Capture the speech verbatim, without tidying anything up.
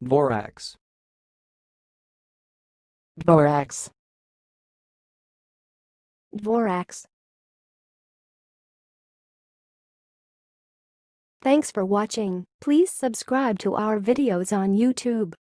dvorák, dvoraks, dvoraks. Thanks for watching. Please subscribe to our videos on YouTube.